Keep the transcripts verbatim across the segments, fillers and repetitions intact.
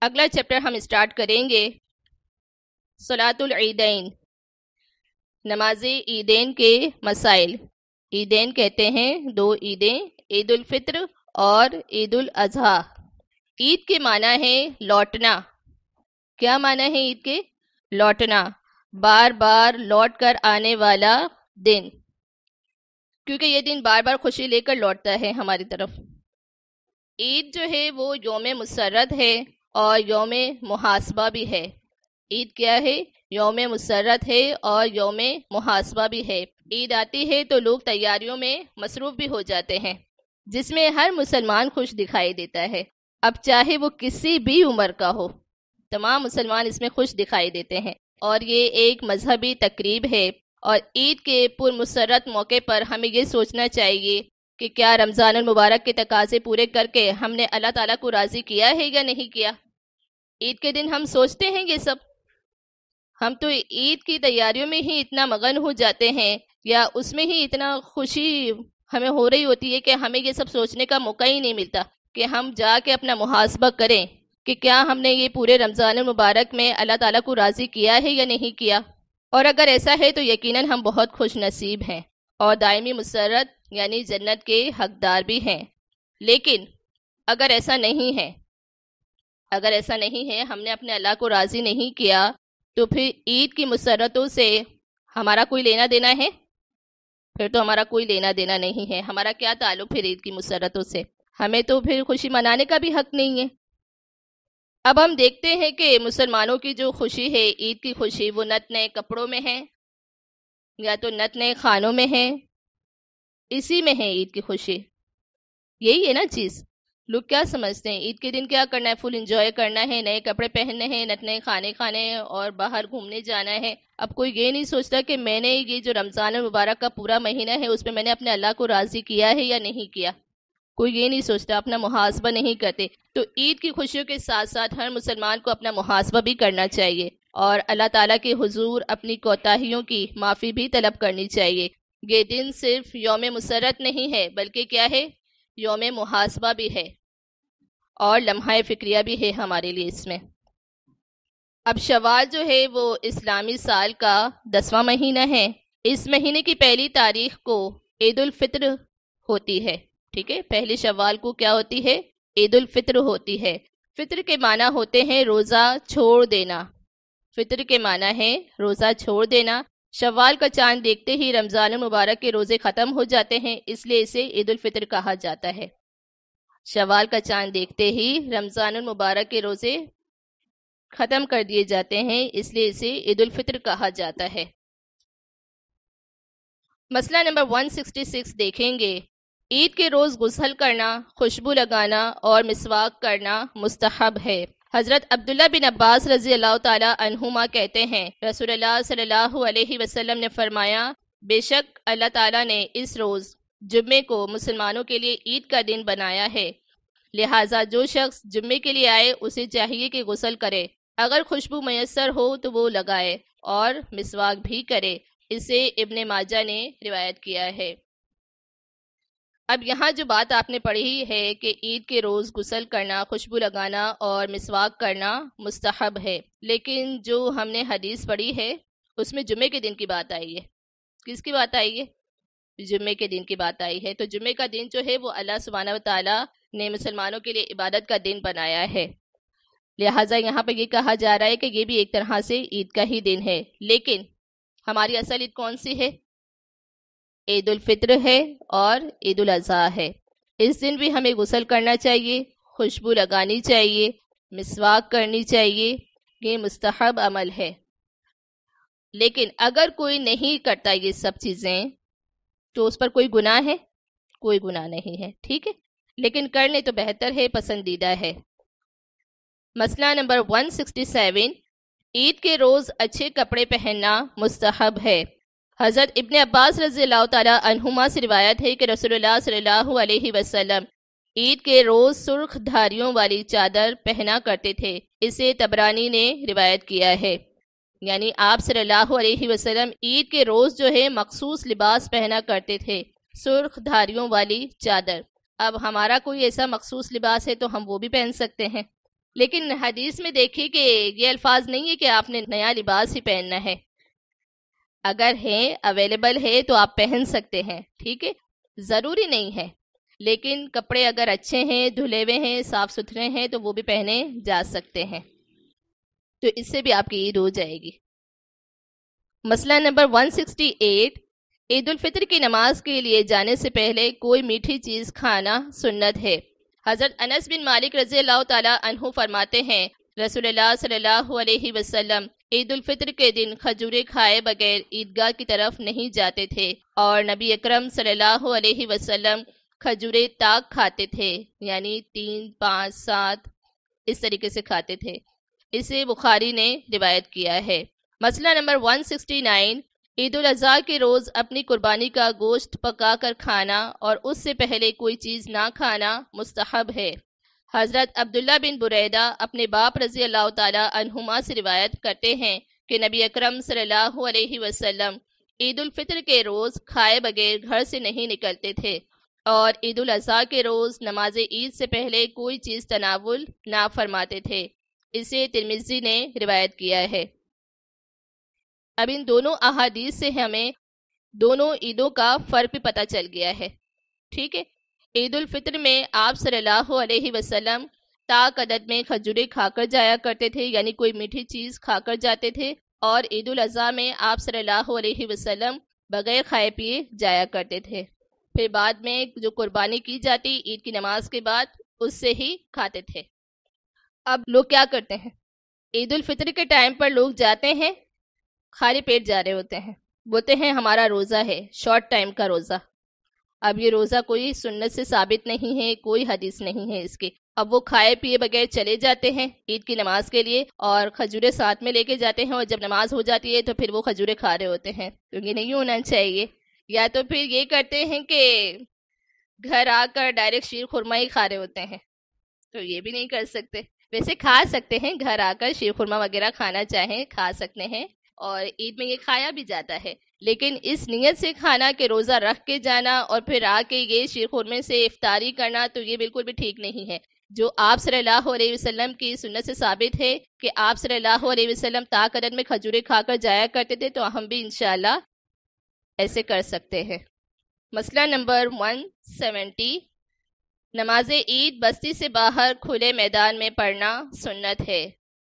اگلا چیپٹر ہم اسٹارٹ کریں گے صلاۃ العیدین، نماز عیدین کے مسائل۔ عیدین کہتے ہیں دو عیدیں، عید الفطر اور عید الاضحیٰ۔ عید کے معنی ہے لوٹنا۔ کیا معنی ہے عید کے؟ لوٹنا، بار بار لوٹ کر آنے والا دن، کیونکہ یہ دن بار بار خوشی لے کر لوٹتا ہے ہماری طرف۔ عید جو ہے وہ یوم مسرت ہے اور یوم محاسبہ بھی ہے۔ عید کیا ہے؟ یوم مسرت ہے اور یوم محاسبہ بھی ہے۔ عید آتی ہے تو لوگ تیاریوں میں مصروف بھی ہو جاتے ہیں، جس میں ہر مسلمان خوش دکھائی دیتا ہے، اب چاہے وہ کسی بھی عمر کا ہو، تمام مسلمان اس میں خوش دکھائی دیتے ہیں۔ اور یہ ایک مذہبی تقریب ہے، اور عید کے پرمسرت موقع پر ہمیں یہ سوچنا چاہیے کہ کیا رمضان المبارک کے تقاضے پورے کر کے ہم نے اللہ تعالیٰ کو راضی کیا ہے یا نہیں کیا۔ عید کے دن ہم سوچتے ہیں یہ سب؟ ہم تو عید کی تیاریوں میں ہی اتنا مگن ہو جاتے ہیں، یا اس میں ہی اتنا خوشی ہمیں ہو رہی ہوتی ہے کہ ہمیں یہ سب سوچنے کا موقع ہی نہیں ملتا کہ ہم جا کے اپنا محاسبہ کریں کہ کیا ہم نے یہ پورے رمضان المبارک میں اللہ تعالیٰ کو راضی کیا ہے یا نہیں کیا۔ اور اگر ایسا ہے تو یقیناً ہم بہت خوش نصیب ہیں اور دائمی مسرت یعنی جنت کے حقدار بھی ہیں۔ لیکن اگر ایسا نہیں ہے اگر ایسا نہیں ہے ہم نے اپنے اللہ کو راضی نہیں کیا، تو پھر عید کی مسرتوں سے ہمارا کوئی لینا دینا ہے؟ پھر تو ہمارا کوئی لینا دینا نہیں ہے۔ ہمارا کیا تعلق پھر عید کی مسرتوں سے؟ ہمیں تو پھر خوشی منانے کا بھی حق نہیں ہے۔ اب ہم دیکھتے ہیں کہ مسلمانوں کی جو خوشی ہے، عید کی خوشی، وہ نت نئے کپڑوں میں ہے یا تو نت نئے کھانوں میں ہے، اسی میں ہے عید کی خوشی۔ یہی ہے نا چیز۔ لوگ کیا سمجھتے ہیں عید کے دن کیا کرنا ہے؟ فل انجوائے کرنا ہے، نئے کپڑے پہننے ہیں، نت نئے کھانے کھانے ہیں اور باہر گھومنے جانا ہے۔ اب کوئی یہ نہیں سوچتا کہ میں نے یہ جو رمضان المبارک کا پورا مہینہ ہے اس میں میں نے اپنے اللہ کو راضی کیا ہے یا نہیں کیا۔ کوئی یہ نہیں سوچتا، اپنا محاسبہ نہیں کرتے۔ تو عید کی خوشیوں کے ساتھ ساتھ ہر مسلمان کو اپنا محاسبہ بھی کرنا چاہیے اور اللہ تعالیٰ کے حضور اپنی کوتاہیوں کی معافی بھی طلب کرنی چاہیے۔ یہ دن صرف یوم مسرت نہیں ہے، بلکہ کیا ہے؟ یوم محاسبہ بھی ہے اور لمحہ فکریہ بھی ہے ہمارے لیے اس میں۔ اب شوال جو ہے وہ اسلامی سال کا دسواں مہینہ ہے۔ اس مہینے کی پہلی تاریخ کو عید الفطر ہوتی ہے، ٹھیک ہے؟ پہلی شوال کو کیا ہوتی ہے؟ عید الفطر ہوتی ہے۔ فطر کے معنی ہوتے ہیں روزہ چھوڑ دینا۔ فطر کے معنی ہے روزہ چھوڑ دینا۔ شوال کا چاند دیکھتے ہی رمضان المبارک کے روزے ختم ہو جاتے ہیں، اس لیے اسے عید الفطر کہا جاتا ہے۔ شوال کا چاند دیکھتے ہی رمضان المبارک کے روزے ختم کر دیے جاتے ہیں، اس لیے اسے عید الفطر کہا جاتا ہے۔ مسئلہ نمبر ایک سو چھیاسٹھ دیکھیں گے۔ عید کے روز غسل کرنا، خوشبو لگانا اور مسواک کرنا مستحب ہے۔ حضرت عبداللہ بن عباس رضی اللہ تعالی عنہما کہتے ہیں رسول اللہ صلی اللہ علیہ وسلم نے فرمایا، بے شک اللہ تعالیٰ نے اس روز جمعے کو مسلمانوں کے لیے عید کا دن بنایا ہے، لہٰذا جو شخص جمعے کے لیے آئے اسے چاہیے کہ غسل کرے، اگر خوشبو میسر ہو تو وہ لگائے اور مسواک بھی کرے۔ اسے ابن ماجہ نے روایت کیا ہے۔ اب یہاں جو بات آپ نے پڑھی ہے کہ عید کے روز غسل کرنا، خوشبو لگانا اور مسواک کرنا مستحب ہے، لیکن جو ہم نے حدیث پڑھی ہے اس میں جمعے کے دن کی بات آئی ہے۔ کس کی بات آئی ہے؟ جمعے کے دن کی بات آئی ہے۔ تو جمعے کا دن جو ہے وہ اللہ سبحانہ و تعالیٰ نے مسلمانوں کے لیے عبادت کا دن بنایا ہے، لہٰذا یہاں پہ یہ کہا جا رہا ہے کہ یہ بھی ایک طرح سے عید کا ہی دن ہے۔ لیکن ہماری اصل عید کون سی ہے؟ عید الفطر ہے اور عید الاضحیٰ ہے۔ اس دن بھی ہمیں غسل کرنا چاہیے، خوشبو لگانی چاہیے، مسواک کرنی چاہیے، یہ مستحب عمل ہے۔ لیکن اگر کوئی نہیں کرتا یہ سب چیزیں تو اس پر کوئی گناہ ہے؟ کوئی گناہ نہیں ہے، ٹھیک ہے؟ لیکن کر لیں تو بہتر ہے، پسندیدہ ہے۔ مسئلہ نمبر ایک سو سڑسٹھ، عید کے روز اچھے کپڑے پہننا مستحب ہے۔ حضرت ابن عباس رضی اللہ تعالیٰ عنہما سے روایت ہے کہ رسول اللہ صلی اللہ علیہ وسلم عید کے روز سرخ دھاریوں والی چادر پہنا کرتے تھے، اسے طبرانی نے روایت کیا ہے۔ یعنی آپ صلی اللہ علیہ وسلم عید کے روز جو ہے مخصوص لباس پہنا کرتے تھے، سرخ دھاریوں والی چادر۔ اب ہمارا کوئی ایسا مخصوص لباس ہے تو ہم وہ بھی پہن سکتے ہیں، لیکن حدیث میں دیکھیے کہ یہ الفاظ نہیں ہے کہ آپ نے نیا لباس ہی پہننا ہے. اگر ہے اویلیبل ہے تو آپ پہن سکتے ہیں، ٹھیک ہے، ضروری نہیں ہے. لیکن کپڑے اگر اچھے ہیں، دھلے ہوئے ہیں، صاف ستھرے ہیں تو وہ بھی پہنے جا سکتے ہیں، تو اس سے بھی آپ کی عید ہو جائے گی. مسئلہ نمبر ایک سو اڑسٹھ، عید الفطر کی نماز کے لیے جانے سے پہلے کوئی میٹھی چیز کھانا سنت ہے. حضرت انس بن مالک رضی اللہ تعالیٰ عنہ فرماتے ہیں رسول اللہ صلی اللہ علیہ وسلم عید الفطر کے دن کھجورے کھائے بغیر عیدگاہ کی طرف نہیں جاتے تھے، اور نبی اکرم صلی اللہ علیہ وسلم کھجورے تاک کھاتے تھے، یعنی تین پانچ سات اس طریقے سے کھاتے تھے. اسے بخاری نے روایت کیا ہے. مسئلہ نمبر ایک سو انسٹھ، عید الاضحیٰ کے روز اپنی قربانی کا گوشت پکا کر کھانا اور اس سے پہلے کوئی چیز نہ کھانا مستحب ہے. حضرت عبداللہ بن بریدہ اپنے باپ رضی اللہ تعالی عنہما سے روایت کرتے ہیں کہ نبی اکرم صلی اللہ علیہ وسلم عید الفطر کے روز کھائے بغیر گھر سے نہیں نکلتے تھے، اور عید الاضحیٰ کے روز نماز عید سے پہلے کوئی چیز تناول نہ فرماتے تھے. اسے ترمذی نے روایت کیا ہے. اب ان دونوں احادیث سے ہمیں دونوں عیدوں کا فرق بھی پتہ چل گیا ہے، ٹھیک ہے. عید الفطر میں آپ صلی اللہ علیہ وسلم تاک عدد میں کھجورے کھا کر جایا کرتے تھے، یعنی کوئی میٹھی چیز کھا کر جاتے تھے، اور عید الاضحیٰ میں آپ صلی اللہ علیہ وسلم بغیر کھائے پیے جایا کرتے تھے. پھر بعد میں جو قربانی کی جاتی عید کی نماز کے بعد اس سے ہی کھاتے تھے. اب لوگ کیا کرتے ہیں، عید الفطر کے ٹائم پر لوگ جاتے ہیں، خالی پیٹ جا رہے ہوتے ہیں، بولتے ہیں ہمارا روزہ ہے، شارٹ ٹائم کا روزہ. اب یہ روزہ کوئی سنت سے ثابت نہیں ہے، کوئی حدیث نہیں ہے اس کے. اب وہ کھائے پیے بغیر چلے جاتے ہیں عید کی نماز کے لیے، اور کھجورے ساتھ میں لے کے جاتے ہیں، اور جب نماز ہو جاتی ہے تو پھر وہ کھجورے کھا رہے ہوتے ہیں. تو یہ نہیں ہونا چاہیے. یا تو پھر یہ کرتے ہیں کہ گھر آ کر ڈائریکٹ شیر خورما ہی کھا رہے ہوتے ہیں، تو یہ بھی نہیں کر سکتے. ویسے کھا سکتے ہیں، گھر آ کر شیر خورما وغیرہ کھانا چاہیں کھا سکتے ہیں، اور عید میں یہ کھایا بھی جاتا ہے. لیکن اس نیت سے کھانا کہ روزہ رکھ کے جانا اور پھر آ کے یہ شیر خورمے سے افطاری کرنا، تو یہ بالکل بھی ٹھیک نہیں ہے. جو آپ صلی اللہ علیہ وسلم کی سنت سے ثابت ہے کہ آپ صلی اللہ علیہ وسلم طاق عدد میں کھجورے کھا کر جایا کرتے تھے، تو ہم بھی انشاءاللہ ایسے کر سکتے ہیں. مسئلہ نمبر ایک سو ستر، نماز عید بستی سے باہر کھلے میدان میں پڑھنا سنت ہے.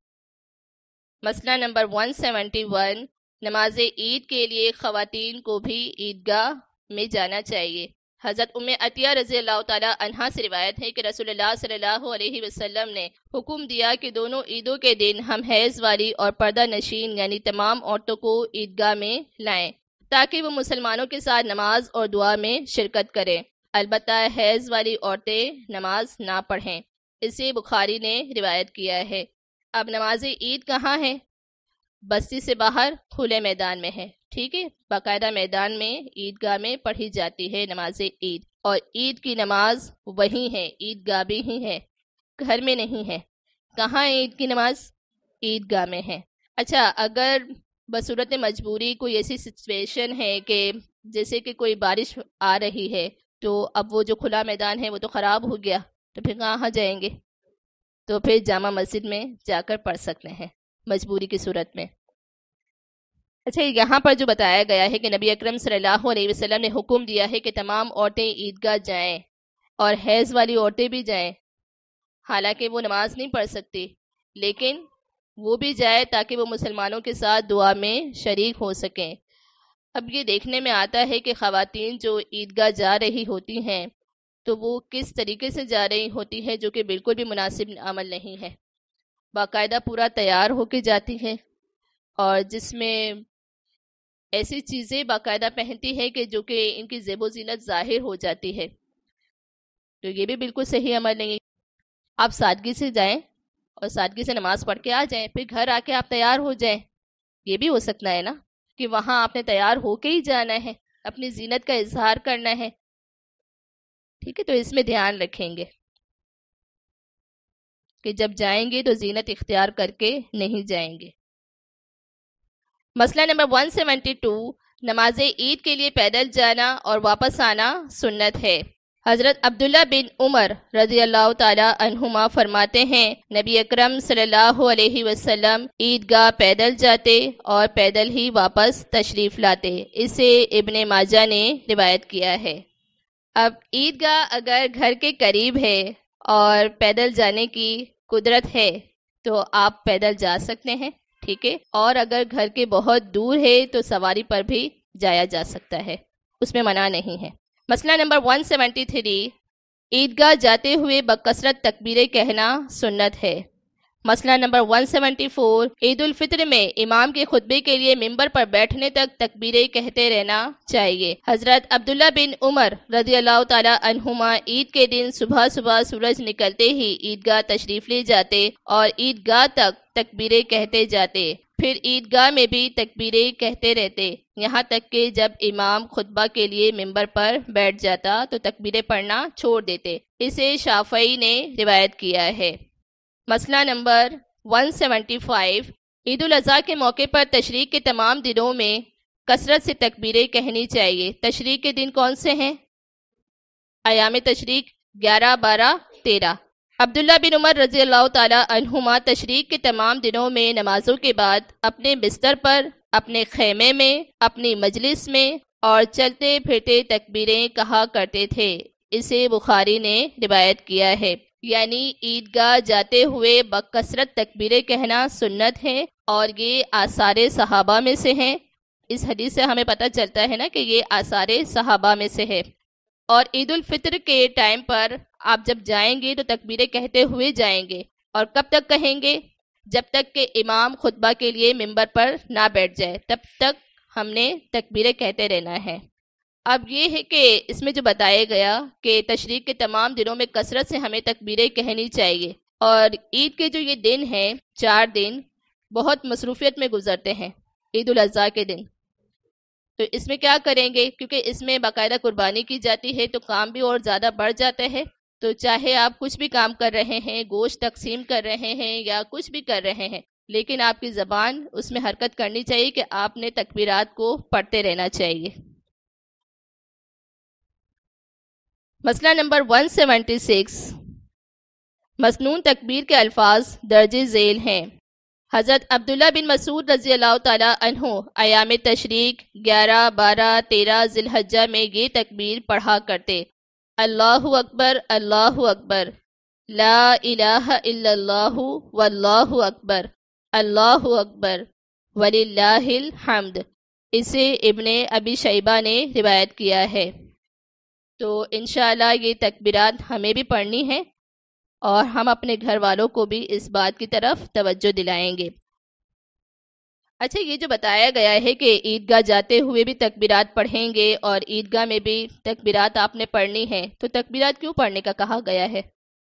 مسئلہ نمبر ایک سو اکہتر، نماز عید کے لیے خواتین کو بھی عیدگاہ میں جانا چاہیے. حضرت ام عطیہ رضی اللہ تعالی عنہا سے روایت ہے کہ رسول اللہ صلی اللہ علیہ وسلم نے حکم دیا کہ دونوں عیدوں کے دن ہم حیض والی اور پردہ نشین یعنی تمام عورتوں کو عیدگاہ میں لائیں تاکہ وہ مسلمانوں کے ساتھ نماز اور دعا میں شرکت کریں. البتہ حیض والی عورتیں نماز نہ پڑھیں. اسے بخاری نے روایت کیا ہے. اب نماز عید کہاں ہے؟ بستی سے باہر کھلے میدان میں ہے، ٹھیک ہے. باقاعدہ میدان میں عیدگاہ میں پڑھی جاتی ہے نماز عید، اور عید کی نماز وہیں ہے، عیدگاہ بھی ہی ہے، گھر میں نہیں ہے. کہاں ہے عید کی نماز؟ عیدگاہ میں ہے. اچھا، اگر بصورت مجبوری کوئی ایسی سچویشن ہے کہ جیسے کہ کوئی بارش آ رہی ہے، تو اب وہ جو کھلا میدان ہے وہ تو خراب ہو گیا، تو پھر کہاں جائیں گے؟ تو پھر جامع مسجد میں جا کر پڑھ سکتے ہیں مجبوری کی صورت میں. اچھا، یہاں پر جو بتایا گیا ہے کہ نبی اکرم صلی اللہ علیہ وسلم نے حکم دیا ہے کہ تمام عورتیں عیدگاہ جائیں اور حیض والی عورتیں بھی جائیں. حالانکہ وہ نماز نہیں پڑھ سکتی، لیکن وہ بھی جائے تاکہ وہ مسلمانوں کے ساتھ دعا میں شریک ہو سکیں. اب یہ دیکھنے میں آتا ہے کہ خواتین جو عیدگاہ جا رہی ہوتی ہیں تو وہ کس طریقے سے جا رہی ہوتی ہے، جو کہ بالکل بھی مناسب عمل نہیں ہے. باقاعدہ پورا تیار ہو کے جاتی ہے، اور جس میں ایسی چیزیں باقاعدہ پہنتی ہے کہ جو کہ ان کی زیب و زینت ظاہر ہو جاتی ہے. تو یہ بھی بالکل صحیح عمل نہیں. آپ سادگی سے جائیں اور سادگی سے نماز پڑھ کے آ جائیں، پھر گھر آ کے آپ تیار ہو جائیں. یہ بھی ہو سکتا ہے نا کہ وہاں آپ نے تیار ہو کے ہی جانا ہے، اپنی زینت کا اظہار کرنا ہے، ٹھیک ہے. تو اس میں دھیان رکھیں گے کہ جب جائیں گے تو زینت اختیار کر کے نہیں جائیں گے. مسئلہ نمبر ایک سو بہتر، نماز عید کے لیے پیدل جانا اور واپس آنا سنت ہے. حضرت عبداللہ بن عمر رضی اللہ تعالی عنہما فرماتے ہیں نبی اکرم صلی اللہ علیہ وسلم عیدگاہ پیدل جاتے اور پیدل ہی واپس تشریف لاتے۔ اسے ابن ماجہ نے روایت کیا ہے۔ اب عیدگاہ اگر گھر کے قریب ہے اور پیدل جانے کی قدرت ہے تو آپ پیدل جا سکتے ہیں، ٹھیک ہے، اور اگر گھر کے بہت دور ہے تو سواری پر بھی جایا جا سکتا ہے، اس میں منع نہیں ہے۔ مسئلہ نمبر ایک سو تہتر، عیدگاہ جاتے ہوئے بکثرت تکبیریں کہنا سنت ہے۔ مسئلہ نمبر ایک سو چوہتر، عید الفطر میں امام کے خطبے کے لیے ممبر پر بیٹھنے تک تکبیریں کہتے رہنا چاہیے۔ حضرت عبداللہ بن عمر رضی اللہ تعالی عنہما عید کے دن صبح صبح سورج نکلتے ہی عیدگاہ تشریف لے جاتے اور عیدگاہ تک تکبیریں کہتے جاتے، پھر عیدگاہ میں بھی تکبیریں کہتے رہتے، یہاں تک کہ جب امام خطبہ کے لیے ممبر پر بیٹھ جاتا تو تکبیریں پڑھنا چھوڑ دیتے۔ اسے شافعی نے روایت کیا ہے۔ مسئلہ نمبر ایک سو پچہتر، عید الاضحیٰ کے موقع پر تشریق کے تمام دنوں میں کثرت سے تکبیریں کہنی چاہیے۔ تشریق کے دن کون سے ہیں؟ ایام تشریق گیارہ، بارہ، تیرہ۔ عبداللہ بن عمر رضی اللہ تعالی عنہما تشریق کے تمام دنوں میں نمازوں کے بعد اپنے بستر پر، اپنے خیمے میں، اپنی مجلس میں اور چلتے پھرتے تکبیریں کہا کرتے تھے۔ اسے بخاری نے روایت کیا ہے۔ یعنی عیدگاہ جاتے ہوئے بکثرت تکبیریں کہنا سنت ہے اور یہ آثار صحابہ میں سے ہیں۔ اس حدیث سے ہمیں پتہ چلتا ہے نا کہ یہ آثار صحابہ میں سے ہے۔ اور عید الفطر کے ٹائم پر آپ جب جائیں گے تو تکبیریں کہتے ہوئے جائیں گے، اور کب تک کہیں گے؟ جب تک کہ امام خطبہ کے لیے ممبر پر نہ بیٹھ جائے، تب تک ہم نے تکبیریں کہتے رہنا ہے۔ اب یہ ہے کہ اس میں جو بتایا گیا کہ تشریق کے تمام دنوں میں کثرت سے ہمیں تکبیریں کہنی چاہیے، اور عید کے جو یہ دن ہیں، چار دن بہت مصروفیت میں گزرتے ہیں عید الاضحیٰ کے دن، تو اس میں کیا کریں گے؟ کیونکہ اس میں باقاعدہ قربانی کی جاتی ہے تو کام بھی اور زیادہ بڑھ جاتا ہے۔ تو چاہے آپ کچھ بھی کام کر رہے ہیں، گوشت تقسیم کر رہے ہیں یا کچھ بھی کر رہے ہیں، لیکن آپ کی زبان اس میں حرکت کرنی چاہیے کہ آپ نے تکبیرات کو پڑھتے رہنا چاہیے۔ مسئلہ نمبر ایک سو چھہتر، مسنون تکبیر کے الفاظ درج ذیل ہیں۔ حضرت عبداللہ بن مسعود رضی اللہ تعالی عنہ ایام تشریق گیارہ، بارہ، تیرہ ذی الحجہ میں یہ تکبیر پڑھا کرتے: اللہ اکبر، اللہ اکبر، لا الہ الا اللہ واللہ اکبر، اللہ اکبر، وللہ الحمد۔ اسے ابن ابی شیبہ نے روایت کیا ہے۔ تو انشاءاللہ یہ تکبیرات ہمیں بھی پڑھنی ہے اور ہم اپنے گھر والوں کو بھی اس بات کی طرف توجہ دلائیں گے۔ اچھا، یہ جو بتایا گیا ہے کہ عیدگاہ جاتے ہوئے بھی تکبیرات پڑھیں گے اور عیدگاہ میں بھی تکبیرات آپ نے پڑھنی ہے، تو تکبیرات کیوں پڑھنے کا کہا گیا ہے؟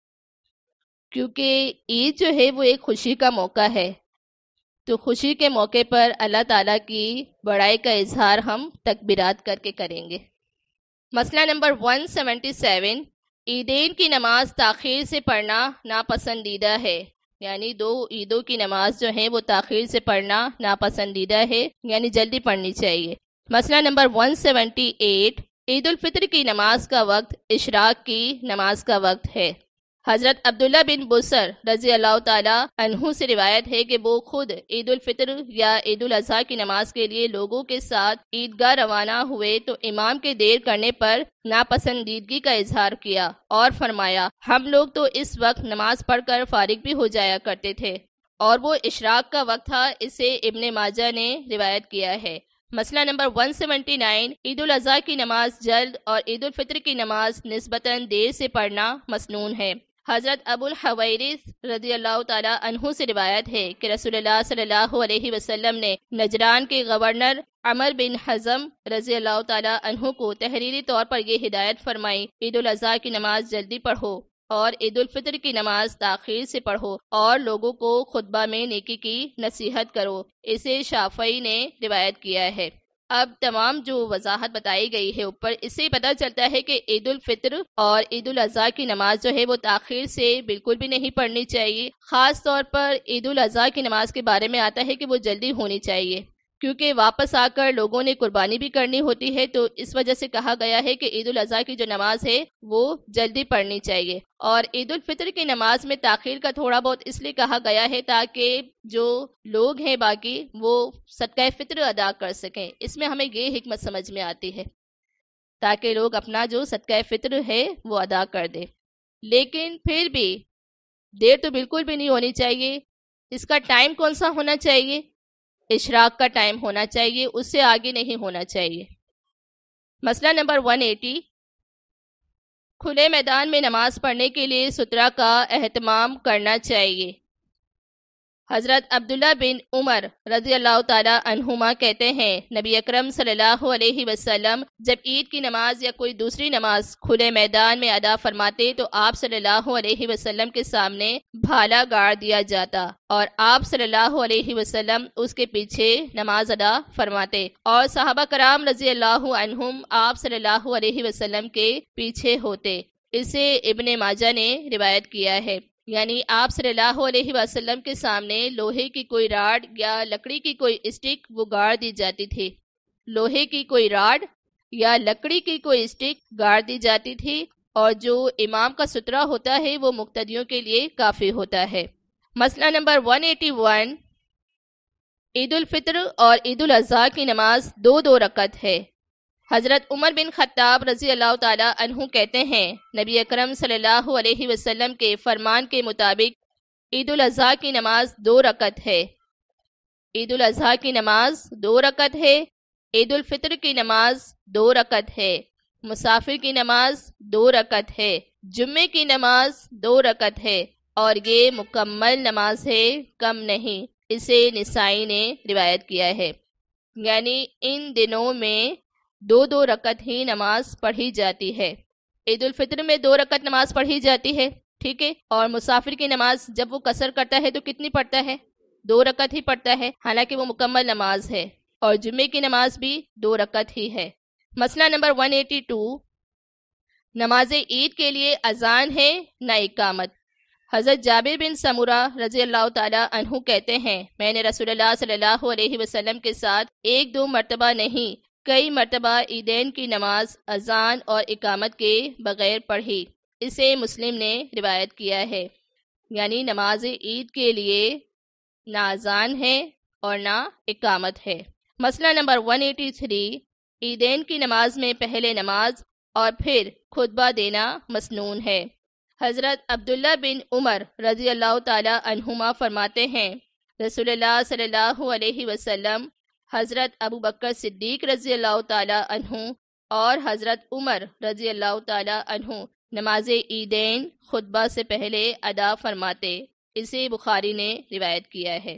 کیونکہ عید جو ہے وہ ایک خوشی کا موقع ہے، تو خوشی کے موقع پر اللہ تعالیٰ کی بڑائی کا اظہار ہم تکبیرات کر کے کریں گے۔ مسئلہ نمبر ایک سو ستہتر، عیدین کی نماز تاخیر سے پڑھنا ناپسندیدہ ہے، یعنی دو عیدوں کی نماز جو ہے وہ تاخیر سے پڑھنا ناپسندیدہ ہے، یعنی جلدی پڑھنی چاہیے۔ مسئلہ نمبر ایک سو اٹھہتر، عید الفطر کی نماز کا وقت اشراق کی نماز کا وقت ہے۔ حضرت عبداللہ بن بصر رضی اللہ تعالی عنہ سے روایت ہے کہ وہ خود عید الفطر یا عید الاضحیٰ کی نماز کے لیے لوگوں کے ساتھ عیدگاہ روانہ ہوئے تو امام کے دیر کرنے پر ناپسندیدگی کا اظہار کیا اور فرمایا: ہم لوگ تو اس وقت نماز پڑھ کر فارغ بھی ہو جایا کرتے تھے، اور وہ اشراق کا وقت تھا۔ اسے ابن ماجہ نے روایت کیا ہے۔ مسئلہ نمبر ایک سو انہتر، عید الاضحیٰ کی نماز جلد اور عید الفطر کی نماز نسبتاً دیر سے پڑھنا مسنون ہے۔ حضرت ابو الحویرث رضی اللہ تعالی عنہ سے روایت ہے کہ رسول اللہ صلی اللہ علیہ وسلم نے نجران کے گورنر عمر بن حزم رضی اللہ تعالی عنہ کو تحریری طور پر یہ ہدایت فرمائی: عید الاضحیٰ کی نماز جلدی پڑھو اور عید الفطر کی نماز تاخیر سے پڑھو، اور لوگوں کو خطبہ میں نیکی کی نصیحت کرو۔ اسے شافعی نے روایت کیا ہے۔ اب تمام جو وضاحت بتائی گئی ہے اوپر، اس سے پتہ چلتا ہے کہ عید الفطر اور عید الاضحیٰ کی نماز جو ہے وہ تاخیر سے بالکل بھی نہیں پڑھنی چاہیے۔ خاص طور پر عید الاضحیٰ کی نماز کے بارے میں آتا ہے کہ وہ جلدی ہونی چاہیے، کیونکہ واپس آ کر لوگوں نے قربانی بھی کرنی ہوتی ہے، تو اس وجہ سے کہا گیا ہے کہ عید الاضحیٰ کی جو نماز ہے وہ جلدی پڑھنی چاہیے۔ اور عید الفطر کی نماز میں تاخیر کا تھوڑا بہت اس لیے کہا گیا ہے تاکہ جو لوگ ہیں باقی وہ صدقہ فطر ادا کر سکیں۔ اس میں ہمیں یہ حکمت سمجھ میں آتی ہے تاکہ لوگ اپنا جو صدقہ فطر ہے وہ ادا کر دیں۔ لیکن پھر بھی دیر تو بالکل بھی نہیں ہونی چاہیے۔ اس کا ٹائم کون سا ہونا چاہیے؟ اشراق کا ٹائم ہونا چاہیے، اس سے آگے نہیں ہونا چاہیے۔ مسئلہ نمبر ایک سو اسی، کھلے میدان میں نماز پڑھنے کے لیے سترہ کا اہتمام کرنا چاہیے۔ حضرت عبداللہ بن عمر رضی اللہ تعالیٰ عنہما کہتے ہیں نبی اکرم صلی اللہ علیہ وسلم جب عید کی نماز یا کوئی دوسری نماز کھلے میدان میں ادا فرماتے تو آپ صلی اللہ علیہ وسلم کے سامنے بھالا گاڑ دیا جاتا اور آپ صلی اللہ علیہ وسلم اس کے پیچھے نماز ادا فرماتے، اور صحابہ کرام رضی اللہ عنہم آپ صلی اللہ علیہ وسلم کے پیچھے ہوتے۔ اسے ابن ماجہ نے روایت کیا ہے، یعنی آپ صلی اللہ علیہ وسلم کے سامنے لوہے کی کوئی راڈ یا لکڑی کی کوئی اسٹک وہ گاڑ دی جاتی تھی، لوہے کی کوئی راڈ یا لکڑی کی کوئی اسٹک گاڑ دی جاتی تھی، اور جو امام کا سترہ ہوتا ہے وہ مقتدیوں کے لیے کافی ہوتا ہے۔ مسئلہ نمبر ایک سو اکیاسی، عید الفطر اور عید الاضحیٰ کی نماز دو دو رکعت ہے۔ حضرت عمر بن خطاب رضی اللہ تعالی عنہ کہتے ہیں نبی اکرم صلی اللہ علیہ وسلم کے فرمان کے مطابق عید الاضحیٰ کی نماز دو رکعت ہے۔ عید الاضحیٰ کی نماز دو رکعت ہے، عید الفطر کی نماز دو رکعت ہے، مسافر کی نماز دو رکعت ہے، جمعے کی نماز دو رکعت ہے، اور یہ مکمل نماز ہے، کم نہیں۔ اسے نسائی نے روایت کیا ہے، یعنی ان دنوں میں دو دو رکعت ہی نماز پڑھی جاتی ہے۔ عید الفطر میں دو رکعت نماز پڑھی جاتی ہے، ٹھیک ہے، اور مسافر کی نماز جب وہ قصر کرتا ہے تو کتنی پڑھتا ہے؟ دو رکعت ہی پڑھتا ہے، حالانکہ وہ مکمل نماز ہے، اور جمعے کی نماز بھی دو رکعت ہی ہے۔ مسئلہ نمبر ایک سو باسٹھ، نماز عید کے لیے اذان ہے نہ اقامت۔ حضرت جابر بن سمورہ رضی اللہ تعالیٰ عنہ کہتے ہیں میں نے رسول اللہ صلی اللہ علیہ وسلم کے ساتھ ایک دو مرتبہ نہیں کئی مرتبہ عیدین کی نماز اذان اور اقامت کے بغیر پڑھی۔ اسے مسلم نے روایت کیا ہے، یعنی نماز عید کے لیے نہ اذان ہے اور نہ اقامت ہے۔ مسئلہ نمبر ایک سو تراسی، عیدین کی نماز میں پہلے نماز اور پھر خطبہ دینا مسنون ہے۔ حضرت عبداللہ بن عمر رضی اللہ تعالی عنہما فرماتے ہیں رسول اللہ صلی اللہ علیہ وسلم، حضرت ابو بکر صدیق رضی اللہ تعالی عنہ اور حضرت عمر رضی اللہ تعالی عنہ نماز عیدین خطبہ سے پہلے ادا فرماتے۔ اسے بخاری نے روایت کیا ہے۔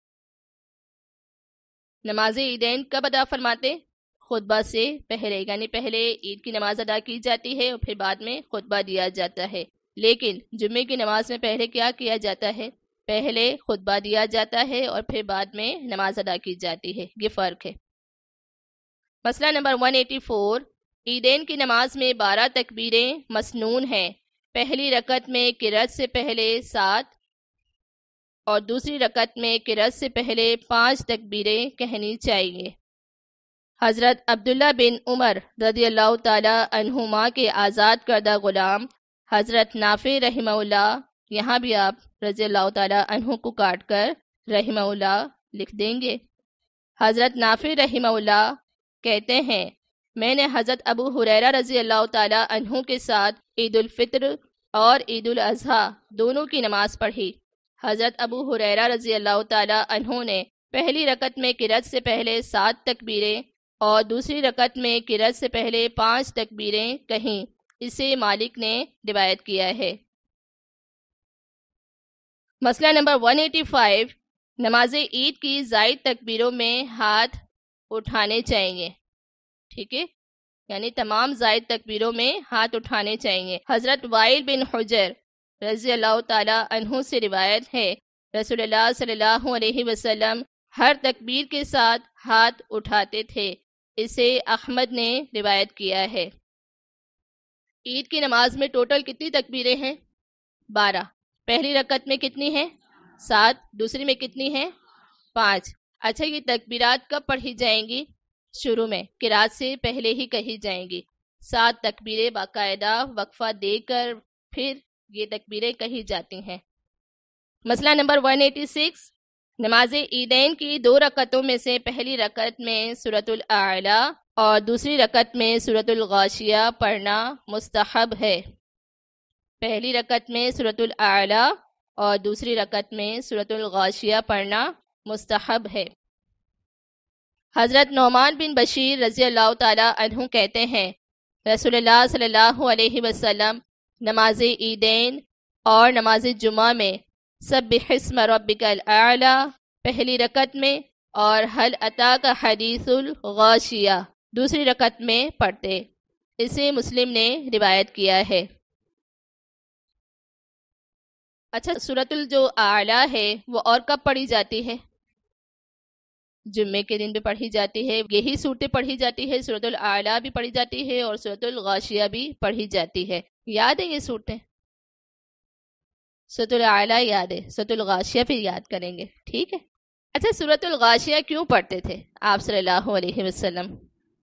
نماز عیدین کب ادا فرماتے؟ خطبہ سے پہلے، یعنی پہلے عید کی نماز ادا کی جاتی ہے اور پھر بعد میں خطبہ دیا جاتا ہے۔ لیکن جمعے کی نماز میں پہلے کیا کیا جاتا ہے؟ پہلے خطبہ دیا جاتا ہے اور پھر بعد میں نماز ادا کی جاتی ہے، یہ فرق ہے۔ مسئلہ نمبر ایک سو چوراسی، عیدین کی نماز میں بارہ تکبیریں مسنون ہیں۔ پہلی رکعت میں قرأت سے پہلے سات اور دوسری رکعت میں قرأت سے پہلے پانچ تکبیریں کہنی چاہیے۔ حضرت عبداللہ بن عمر رضی اللہ تعالی عنہما کے آزاد کردہ غلام حضرت نافع رحمہ اللہ، یہاں بھی آپ رضی اللہ تعالی عنہ کو کاٹ کر رحمہ اللہ لکھ دیں گے۔ حضرت نافع رحمہ اللہ کہتے ہیں میں نے حضرت ابو ہریرہ رضی اللہ تعالی عنہ کے ساتھ عید الفطر اور عید الاضحیٰ دونوں کی نماز پڑھی۔ حضرت ابو ہریرہ رضی اللہ تعالی عنہ نے پہلی رکعت میں قرأت سے پہلے سات تکبیریں اور دوسری رکعت میں قرأت سے پہلے پانچ تکبیریں کہیں۔ اسے مالک نے روایت کیا ہے۔ مسئلہ نمبر ایک سو پچاسی، نماز عید کی زائد تکبیروں میں ہاتھ اٹھانے چاہیے، ٹھیک ہے، یعنی تمام زائد تکبیروں میں ہاتھ اٹھانے چاہیے۔ حضرت وائل بن حجر رضی اللہ تعالی عنہ سے روایت ہے رسول اللہ صلی اللہ علیہ وسلم ہر تکبیر کے ساتھ ہاتھ اٹھاتے تھے۔ اسے احمد نے روایت کیا ہے۔ عید کی نماز میں ٹوٹل کتنی تکبیریں ہیں؟ بارہ۔ پہلی رکعت میں کتنی ہیں؟ سات۔ دوسری میں کتنی ہیں؟ پانچ۔ اچھا، یہ تکبیرات کب پڑھی جائیں گی؟ شروع میں، قرات سے پہلے ہی کہی جائیں گی۔ سات تکبیریں باقاعدہ وقفہ دے کر پھر یہ تکبیریں کہی جاتی ہیں۔ مسئلہ نمبر ایک سو اٹھاسی، نماز عیدین کی دو رکعتوں میں سے پہلی رکعت میں سورۃ الاعلی اور دوسری رکعت میں سورۃ الغاشیہ پڑھنا مستحب ہے۔ پہلی رکعت میں سورۃ الاعلی اور دوسری رکعت میں سورۃ الغاشیہ پڑھنا مستحب ہے۔ حضرت نعمان بن بشیر رضی اللہ تعالی عنہ کہتے ہیں، رسول اللہ صلی اللہ علیہ وسلم نماز عیدین اور نماز جمعہ میں سبح اسم ربک الاعلی پہلی رکعت میں اور هل اتاک حدیث الغاشیہ دوسری رکعت میں پڑھتے۔ اسے مسلم نے روایت کیا ہے۔ اچھا، سورۃ الجو اعلیٰ ہے وہ اور کب پڑھی جاتی ہے؟ جمعے کے دن بھی پڑھی جاتی ہے، یہی صورتیں پڑھی جاتی ہے، سورۃ الاعلیٰ بھی پڑھی جاتی ہے اور سورۃ الغاشیہ بھی پڑھی جاتی ہے۔ یاد ہے یہ صورتیں؟ سورۃ الاعلیٰ یاد ہے، سورۃ الغاشیہ پھر یاد کریں گے، ٹھیک ہے؟ اچھا، سورۃ الغاشیہ کیوں پڑھتے تھے آپ صلی اللہ علیہ وسلم؟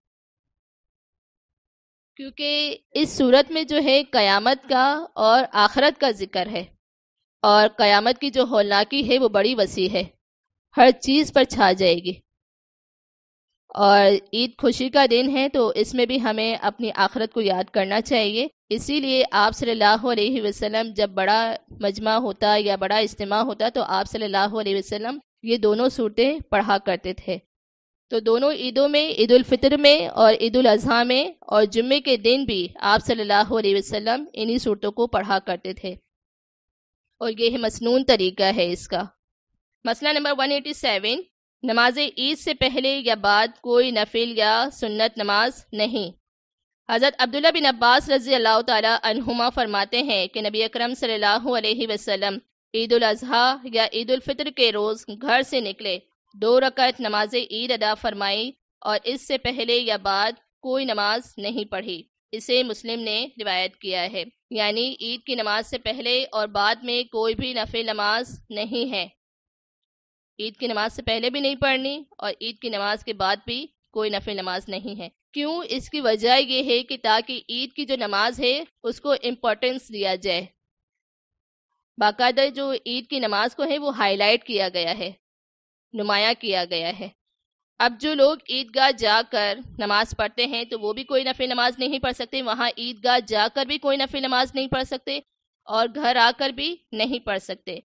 کیونکہ اس صورت میں جو ہے قیامت کا اور آخرت کا ذکر ہے، اور قیامت کی جو ہولناکی ہے وہ بڑی وسیع ہے، ہر چیز پر چھا جائے گی، اور عید خوشی کا دن ہے تو اس میں بھی ہمیں اپنی آخرت کو یاد کرنا چاہیے۔ اسی لیے آپ صلی اللہ علیہ وسلم جب بڑا مجمع ہوتا یا بڑا اجتماع ہوتا تو آپ صلی اللہ علیہ وسلم یہ دونوں صورتیں پڑھا کرتے تھے۔ تو دونوں عیدوں میں، عید الفطر میں اور عید الاضحیٰ میں اور جمعے کے دن بھی آپ صلی اللہ علیہ وسلم انہی صورتوں کو پڑھا کرتے تھے، اور یہ مسنون طریقہ ہے اس کا۔ مسئلہ نمبر ایک سو ساٹھ، نماز عید سے پہلے یا بعد کوئی نفل یا سنت نماز نہیں۔ حضرت عبداللہ بن عباس رضی اللہ تعالی عنہما فرماتے ہیں کہ نبی اکرم صلی اللہ علیہ وسلم عید الاضحیٰ یا عید الفطر کے روز گھر سے نکلے، دو رکعت نماز عید ادا فرمائی اور اس سے پہلے یا بعد کوئی نماز نہیں پڑھی۔ اسے مسلم نے روایت کیا ہے، یعنی عید کی نماز سے پہلے اور بعد میں کوئی بھی نفل نماز نہیں ہے۔ عید کی نماز سے پہلے بھی نہیں پڑھنی اور عید کی نماز کے بعد بھی کوئی نفل نماز نہیں ہے۔ کیوں؟ اس کی وجہ یہ ہے کہ تاکہ عید کی جو نماز ہے اس کو امپورٹنس دیا جائے، باقاعدہ جو عید کی نماز کو ہے وہ ہائی لائٹ کیا گیا ہے، نمایاں کیا گیا ہے۔ اب جو لوگ عیدگاہ جا کر نماز پڑھتے ہیں تو وہ بھی کوئی نفل نماز نہیں پڑھ سکتے، وہاں عیدگاہ جا کر بھی کوئی نفل نماز نہیں پڑھ سکتے اور گھر آ کر بھی نہیں پڑھ سکتے۔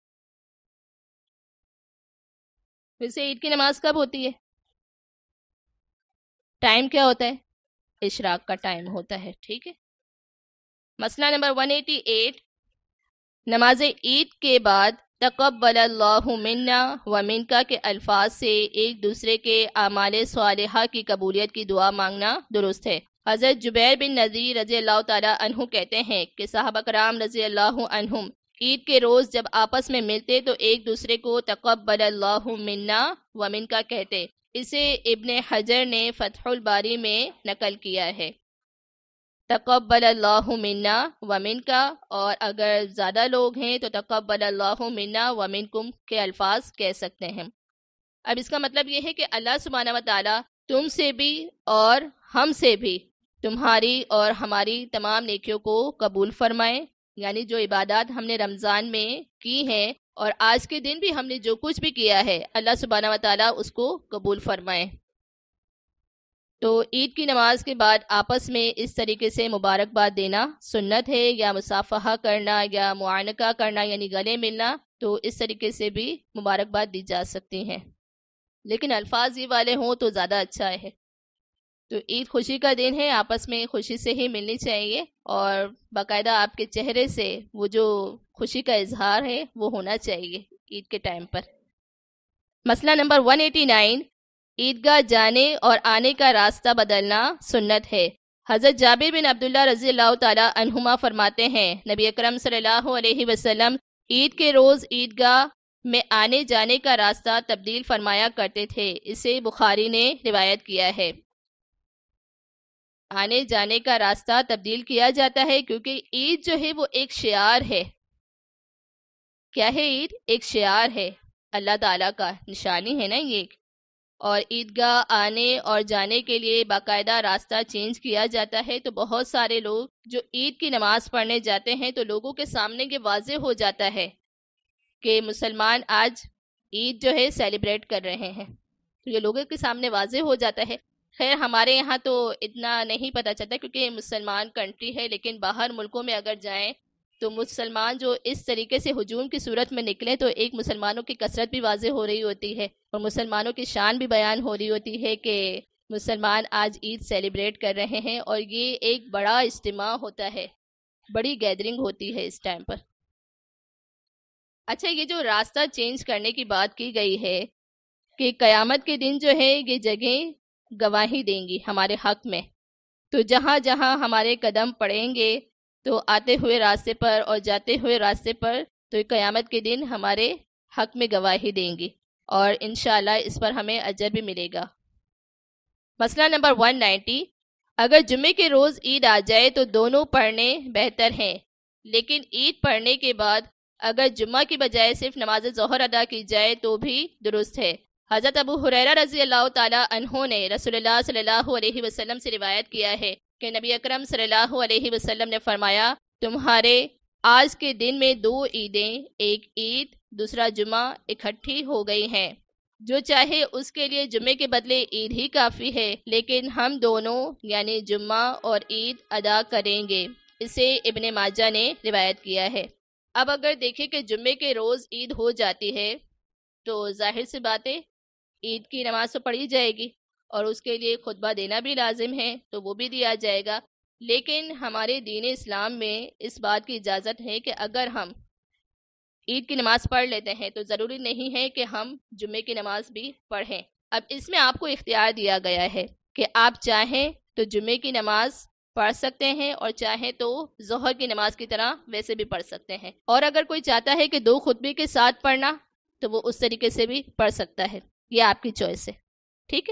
ویسے عید کی نماز کب ہوتی ہے؟ ٹائم کیا ہوتا ہے؟ اشراق کا ٹائم ہوتا ہے، ٹھیک ہے۔ مسئلہ نمبر ایک سو اٹھاسی، نماز عید کے بعد تقبل اللہ منا و منکا کے الفاظ سے ایک دوسرے کے اعمال صالحہ کی قبولیت کی دعا مانگنا درست ہے۔ حضرت جبیر بن نذیر رضی اللہ تعالی عنہ کہتے ہیں کہ صحابہ کرام رضی اللہ عنہم عید کے روز جب آپس میں ملتے تو ایک دوسرے کو تقبل اللہ منا و منکا کہتے۔ اسے ابن حجر نے فتح الباری میں نقل کیا ہے، تقبل اللہ منا و منکا، اور اگر زیادہ لوگ ہیں تو تقبل اللہ منا و منکم کے الفاظ کہہ سکتے ہیں۔ اب اس کا مطلب یہ ہے کہ اللہ سبحانہ و تعالی تم سے بھی اور ہم سے بھی تمہاری اور ہماری تمام نیکیوں کو قبول فرمائے، یعنی جو عبادات ہم نے رمضان میں کی ہیں اور آج کے دن بھی ہم نے جو کچھ بھی کیا ہے اللہ سبحانہ و تعالیٰ اس کو قبول فرمائے۔ تو عید کی نماز کے بعد آپس میں اس طریقے سے مبارکباد دینا سنت ہے، یا مصافحہ کرنا یا معانقہ کرنا یعنی گلے ملنا، تو اس طریقے سے بھی مبارکباد دی جا سکتی ہیں، لیکن الفاظ یہ والے ہوں تو زیادہ اچھا ہے۔ تو عید خوشی کا دن ہے، آپس میں خوشی سے ہی ملنی چاہیے، اور باقاعدہ آپ کے چہرے سے وہ جو خوشی کا اظہار ہے وہ ہونا چاہیے عید کے ٹائم پر۔ مسئلہ نمبر ایک سو ننانوے، عیدگاہ جانے اور آنے کا راستہ بدلنا سنت ہے۔ حضرت جابر بن عبداللہ رضی اللہ تعالی عنہما فرماتے ہیں نبی اکرم صلی اللہ علیہ وسلم عید کے روز عیدگاہ میں آنے جانے کا راستہ تبدیل فرمایا کرتے تھے۔ اسے بخاری نے روایت کیا ہے۔ آنے جانے کا راستہ تبدیل کیا جاتا ہے کیونکہ عید جو ہے وہ ایک شعار ہے۔ کیا ہے عید؟ ایک شعار ہے، اللہ تعالیٰ کا نشانی ہے نا یہ. اور عیدگاہ آنے اور جانے کے لیے باقاعدہ راستہ چینج کیا جاتا ہے. تو بہت سارے لوگ جو عید کی نماز پڑھنے جاتے ہیں تو لوگوں کے سامنے یہ واضح ہو جاتا ہے کہ مسلمان آج عید جو ہے سیلیبریٹ کر رہے ہیں. تو یہ لوگوں کے سامنے واضح ہو جاتا ہے. خیر ہمارے یہاں تو اتنا نہیں پتہ چلتا کیونکہ مسلمان کنٹری ہے، لیکن باہر ملکوں میں اگر جائیں تو مسلمان جو اس طریقے سے ہجوم کی صورت میں نکلے تو ایک مسلمانوں کی کثرت بھی واضح ہو رہی ہوتی ہے اور مسلمانوں کی شان بھی بیان ہو رہی ہوتی ہے کہ مسلمان آج عید سیلیبریٹ کر رہے ہیں. اور یہ ایک بڑا اجتماع ہوتا ہے، بڑی گیدرنگ ہوتی ہے اس ٹائم پر. اچھا، یہ جو راستہ چینج کرنے کی بات کی گئی ہے کہ قیامت کے دن جو ہے یہ جگہیں گواہی دیں گی ہمارے حق میں. تو جہاں جہاں ہمارے قدم پڑیں گے تو آتے ہوئے راستے پر اور جاتے ہوئے راستے پر تو قیامت کے دن ہمارے حق میں گواہی دیں گی اور انشاءاللہ اس پر ہمیں اجر بھی ملے گا. مسئلہ نمبر ایک سو نوے، اگر جمعے کے روز عید آ جائے تو دونوں پڑھنے بہتر ہیں، لیکن عید پڑھنے کے بعد اگر جمعہ کی بجائے صرف نماز ظہر ادا کی جائے تو بھی درست ہے. حضرت ابو ہریرہ رضی اللہ تعالیٰ عنہ نے رسول اللہ صلی اللہ علیہ وسلم سے روایت کیا ہے کہ نبی اکرم صلی اللہ علیہ وسلم نے فرمایا، تمہارے آج کے دن میں دو عیدیں، ایک عید دوسرا جمعہ اکٹھی ہو گئی ہیں. جو چاہے اس کے لیے جمعے کے بدلے عید ہی کافی ہے، لیکن ہم دونوں یعنی جمعہ اور عید ادا کریں گے. اسے ابن ماجہ نے روایت کیا ہے. اب اگر دیکھیں کہ جمعے کے روز عید ہو جاتی ہے تو ظاہر سی بات ہے عید کی نماز تو پڑھی جائے گی اور اس کے لیے خطبہ دینا بھی لازم ہے تو وہ بھی دیا جائے گا. لیکن ہمارے دین اسلام میں اس بات کی اجازت ہے کہ اگر ہم عید کی نماز پڑھ لیتے ہیں تو ضروری نہیں ہے کہ ہم جمعے کی نماز بھی پڑھیں. اب اس میں آپ کو اختیار دیا گیا ہے کہ آپ چاہیں تو جمعے کی نماز پڑھ سکتے ہیں اور چاہیں تو ظہر کی نماز کی طرح ویسے بھی پڑھ سکتے ہیں. اور اگر کوئی چاہتا ہے کہ دو خطبے کے ساتھ پڑھنا تو وہ اس طریقے سے بھی پڑھ سکتا ہے. یہ آپ کی چوائس ہے. ٹھیک ہے.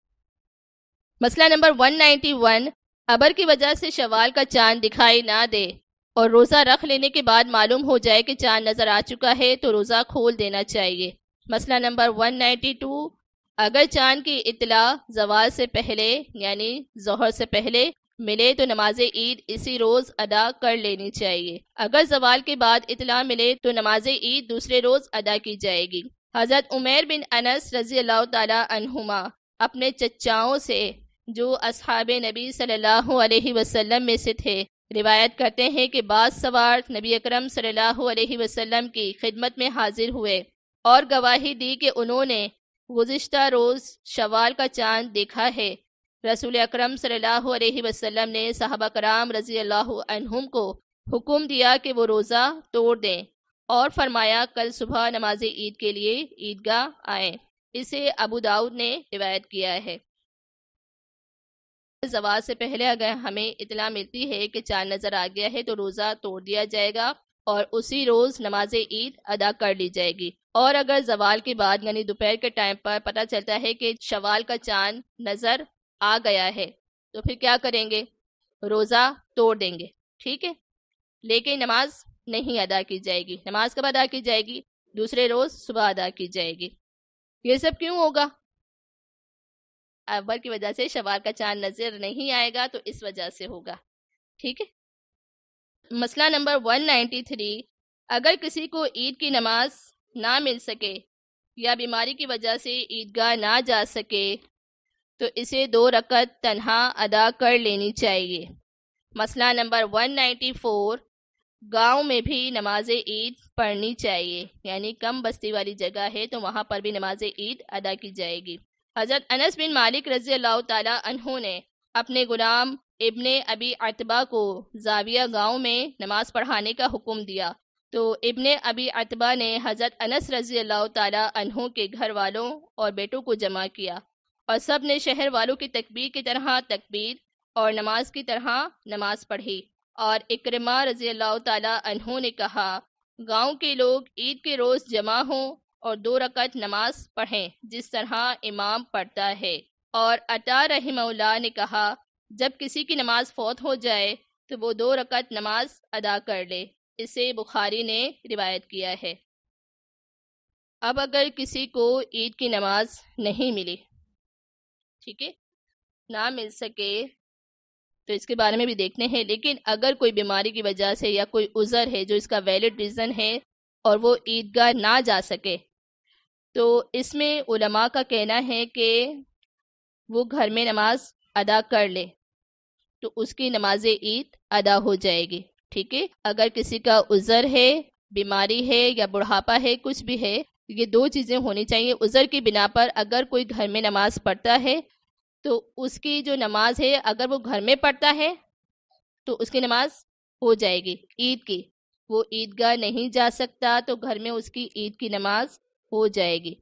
مسئلہ نمبر ایک سو اکیانوے، ابر کی وجہ سے شوال کا چاند دکھائی نہ دے اور روزہ رکھ لینے کے بعد معلوم ہو جائے کہ چاند نظر آ چکا ہے تو روزہ کھول دینا چاہیے. مسئلہ نمبر ایک سو بانوے، اگر چاند کی اطلاع زوال سے پہلے یعنی ظہر سے پہلے ملے تو نماز عید اسی روز ادا کر لینی چاہیے. اگر زوال کے بعد اطلاع ملے تو نماز عید دوسرے روز ادا کی جائے گی. حضرت عمیر بن انس رضی اللہ تعالی عنہما اپنے چچاؤں سے جو اصحاب نبی صلی اللہ علیہ وسلم میں سے تھے روایت کرتے ہیں کہ بعض سوار نبی اکرم صلی اللہ علیہ وسلم کی خدمت میں حاضر ہوئے اور گواہی دی کہ انہوں نے گزشتہ روز شوال کا چاند دیکھا ہے. رسول اکرم صلی اللہ علیہ وسلم نے صحابہ کرام رضی اللہ عنہم کو حکم دیا کہ وہ روزہ توڑ دیں اور فرمایا کل صبح نماز عید کے لیے عیدگاہ آئیں. اسے ابو داؤد نے روایت کیا ہے. زوال سے پہلے اگر ہمیں اطلاع ملتی ہے کہ چاند نظر آ گیا ہے تو روزہ توڑ دیا جائے گا اور اسی روز نماز عید ادا کر لی جائے گی. اور اگر زوال کے بعد یعنی دوپہر کے ٹائم پر پتہ چلتا ہے کہ شوال کا چاند نظر آ گیا ہے تو پھر کیا کریں گے؟ روزہ توڑ دیں گے. ٹھیک ہے. لیکن نماز نہیں ادا کی جائے گی. نماز کب ادا کی جائے گی؟ دوسرے روز صبح ادا کی جائے گی. یہ سب کیوں ہوگا؟ اول کی وجہ سے شوال کا چاند نظر نہیں آئے گا تو اس وجہ سے ہوگا. ٹھیک ہے. مسئلہ نمبر ایک سو ترانوے، اگر کسی کو عید کی نماز نہ مل سکے یا بیماری کی وجہ سے عیدگاہ نہ جا سکے تو اسے دو رکعت تنہا ادا کر لینی چاہیے. مسئلہ نمبر ایک سو چورانوے، گاؤں میں بھی نماز عید پڑھنی چاہیے یعنی کم بستی والی جگہ ہے تو وہاں پر بھی نماز عید ادا کی جائے گی. حضرت انس بن مالک رضی اللہ تعالی عنہ نے اپنے غلام ابن ابی عتبہ کو زاویہ گاؤں میں نماز پڑھانے کا حکم دیا تو ابن ابی عتبہ نے حضرت انس رضی اللہ تعالی عنہ کے گھر والوں اور بیٹوں کو جمع کیا اور سب نے شہر والوں کی تکبیر کی طرح تکبیر اور نماز کی طرح نماز پڑھی. اور اکرمہ رضی اللہ تعالی عنہ نے کہا گاؤں کے لوگ عید کے روز جمع ہوں اور دو رکعت نماز پڑھیں جس طرح امام پڑھتا ہے. اور عطا رحمہ اللہ نے کہا جب کسی کی نماز فوت ہو جائے تو وہ دو رکعت نماز ادا کر لے. اسے بخاری نے روایت کیا ہے. اب اگر کسی کو عید کی نماز نہیں ملی، ٹھیک ہے، نہ مل سکے، تو اس کے بارے میں بھی دیکھنے ہیں، لیکن اگر کوئی بیماری کی وجہ سے یا کوئی عذر ہے جو اس کا ویلڈ ریزن ہے اور وہ عیدگاہ نہ جا سکے، تو اس میں علماء کا کہنا ہے کہ وہ گھر میں نماز ادا کر لے تو اس کی نماز عید ادا ہو جائے گی، ٹھیک ہے۔ اگر کسی کا عذر ہے، بیماری ہے یا بڑھاپا ہے، کچھ بھی ہے، یہ دو چیزیں ہونی چاہیے۔ عذر کی بنا پر اگر کوئی گھر میں نماز پڑھتا ہے تو اس کی جو نماز ہے، اگر وہ گھر میں پڑھتا ہے تو اس کی نماز ہو جائے گی عید کی۔ وہ عیدگاہ نہیں جا سکتا تو گھر میں اس کی عید کی نماز ہو جائے گی۔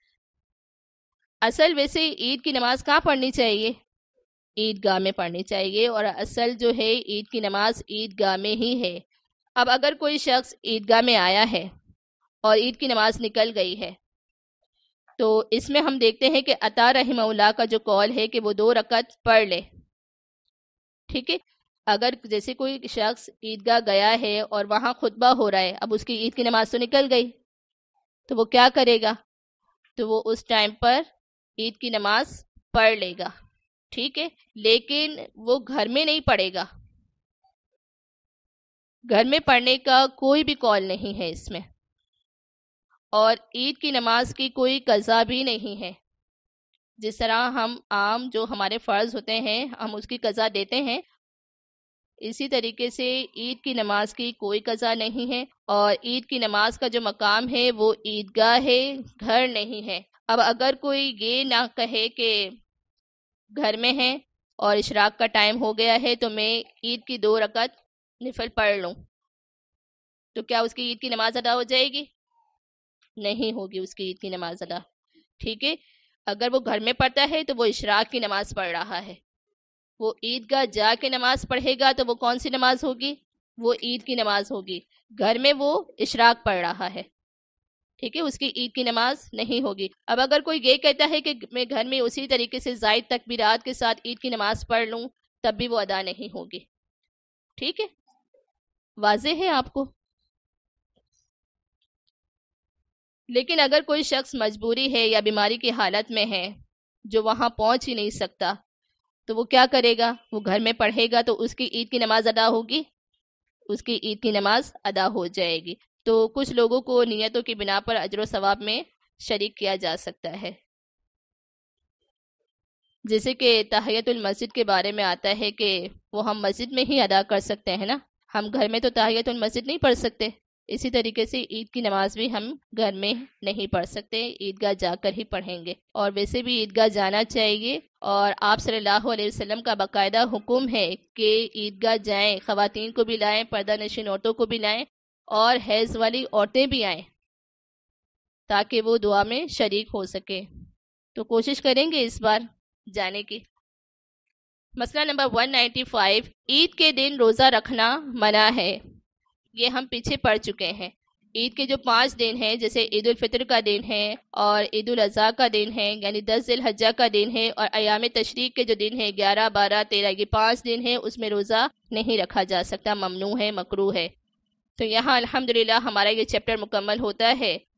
اصل ویسے عید کی نماز کہاں پڑھنی چاہیے؟ عیدگاہ میں پڑھنی چاہیے، اور اصل جو ہے عید کی نماز عیدگاہ میں ہی ہے۔ اب اگر کوئی شخص عیدگاہ میں آیا ہے اور عید کی نماز نکل گئی ہے، تو اس میں ہم دیکھتے ہیں کہ عطا رحمہ اللہ کا جو قول ہے کہ وہ دو رکعت پڑھ لے، ٹھیک ہے۔ اگر جیسے کوئی شخص عیدگاہ گیا ہے اور وہاں خطبہ ہو رہا ہے، اب اس کی عید کی نماز تو نکل گئی، تو وہ کیا کرے گا؟ تو وہ اس ٹائم پر عید کی نماز پڑھ لے گا، ٹھیک ہے، لیکن وہ گھر میں نہیں پڑھے گا۔ گھر میں پڑھنے کا کوئی بھی قول نہیں ہے اس میں، اور عید کی نماز کی کوئی قضا بھی نہیں ہے۔ جس طرح ہم عام جو ہمارے فرض ہوتے ہیں ہم اس کی قضا دیتے ہیں، اسی طریقے سے عید کی نماز کی کوئی قضا نہیں ہے، اور عید کی نماز کا جو مقام ہے وہ عیدگاہ ہے، گھر نہیں ہے۔ اب اگر کوئی یہ نہ کہے کہ گھر میں ہے اور اشراق کا ٹائم ہو گیا ہے تو میں عید کی دو رکعت نفل پڑھ لوں، تو کیا اس کی عید کی نماز ادا ہو جائے گی؟ نہیں ہوگی اس کی عید کی نماز ادا، ٹھیک ہے۔ اگر وہ گھر میں پڑھتا ہے تو وہ اشراق کی نماز پڑھ رہا ہے، وہ عیدگاہ جا کے نماز پڑھے گا تو وہ کون سی نماز ہوگی؟ وہ عید کی نماز ہوگی۔ گھر میں وہ اشراق پڑھ رہا ہے، ٹھیک ہے، اس کی عید کی نماز نہیں ہوگی۔ اب اگر کوئی یہ کہتا ہے کہ میں گھر میں اسی طریقے سے زائد تکبیرات کے ساتھ عید کی نماز پڑھ لوں، تب بھی وہ ادا نہیں ہوگی، ٹھیک ہے، واضح ہے آپ کو؟ لیکن اگر کوئی شخص مجبوری ہے یا بیماری کی حالت میں ہے جو وہاں پہنچ ہی نہیں سکتا، تو وہ کیا کرے گا؟ وہ گھر میں پڑھے گا تو اس کی عید کی نماز ادا ہوگی، اس کی عید کی نماز ادا ہو جائے گی۔ تو کچھ لوگوں کو نیتوں کی بنا پر اجر و ثواب میں شریک کیا جا سکتا ہے، جیسے کہ تحیۃ المسجد کے بارے میں آتا ہے کہ وہ ہم مسجد میں ہی ادا کر سکتے ہیں نا، ہم گھر میں تو تحیۃ المسجد نہیں پڑھ سکتے، اسی طریقے سے عید کی نماز بھی ہم گھر میں نہیں پڑھ سکتے، عیدگاہ جا کر ہی پڑھیں گے۔ اور ویسے بھی عیدگاہ جانا چاہیے، اور آپ صلی اللہ علیہ وسلم کا باقاعدہ حکم ہے کہ عیدگاہ جائیں، خواتین کو بھی لائیں، پردہ نشین عورتوں کو بھی لائیں، اور حیض والی عورتیں بھی آئیں تاکہ وہ دعا میں شریک ہو سکے۔ تو کوشش کریں گے اس بار جانے کی۔ مسئلہ نمبر ایک سو پچانوے، عید کے دن روزہ رکھنا منع ہے۔ یہ ہم پیچھے پڑھ چکے ہیں۔ عید کے جو پانچ دن ہیں، جیسے عید الفطر کا دن ہے اور عید الاضحیٰ کا دن ہے، یعنی دس ذی الحجہ کا دن ہے، اور ایام تشریق کے جو دن ہے گیارہ بارہ تیرہ، یہ پانچ دن ہیں، اس میں روزہ نہیں رکھا جا سکتا، ممنوع ہے، مکروہ ہے۔ تو یہاں الحمدللہ ہمارا یہ چیپٹر مکمل ہوتا ہے۔